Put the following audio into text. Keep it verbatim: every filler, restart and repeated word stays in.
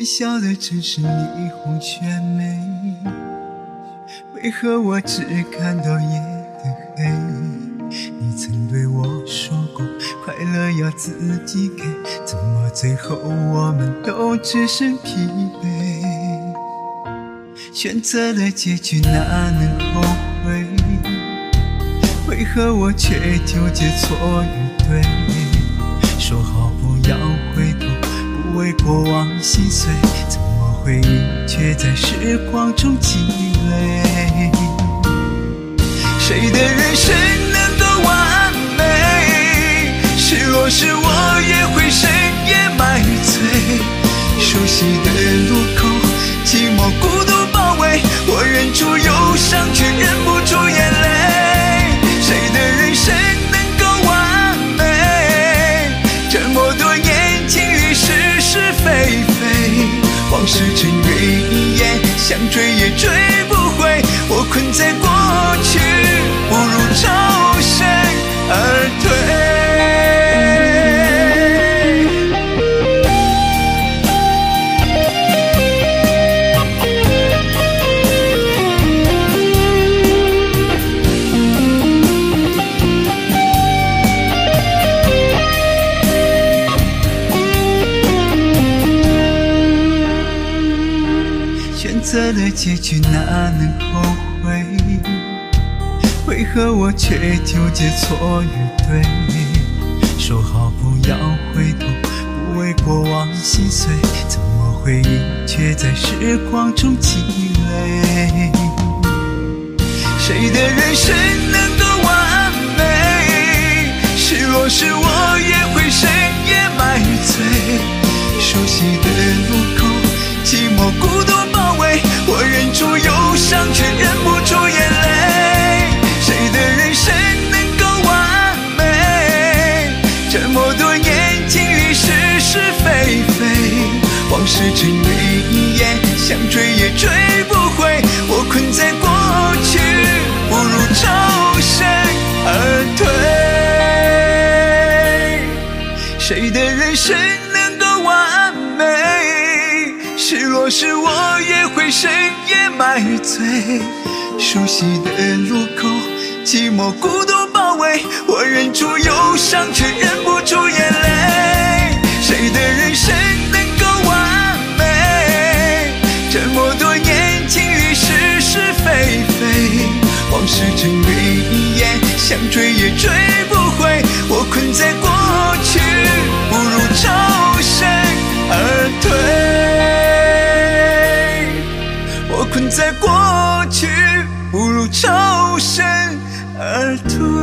笑的城市霓虹选美，为何我只看到夜的黑？你曾对我说过，快乐要自己给，怎么最后我们都只剩疲惫？选择了结局哪能后悔？为何我却纠结错与对？说好不要回头，不为过往心碎，怎么回忆却在时光中积累？谁的人生能够完美？失落时我也会深夜买醉，熟悉的路口，寂寞孤独包围，我忍住忧伤却忍不住眼泪。谁的人生能够完美？这么多年经历是是非非，往事成云烟，想追也追不回，我困在过去，不如抽身而退。选择了结局哪能后悔？为何我却纠结错与对？说好不要回头，不为过往心碎，怎么回忆却在时光中积累？谁的人生能够完美？失落时我也会深夜买醉，熟悉的路口，寂寞孤独包围，我忍住忧伤却忍不住眼泪。谁的人生能够完美？这么多年经历是是非非，往事成云烟，想追也追不回，我困在过去，不如抽身而退。谁的人生能够完美？失落时我也会深夜买醉，熟悉的路口，寂寞孤独包围，我忍住忧伤却忍不住眼泪。谁的人生能够完美？这么多年经历是是非非，往事成云烟，想追也追不回，我困在过去，不如抽身而退。我困在过去，不如抽身而退。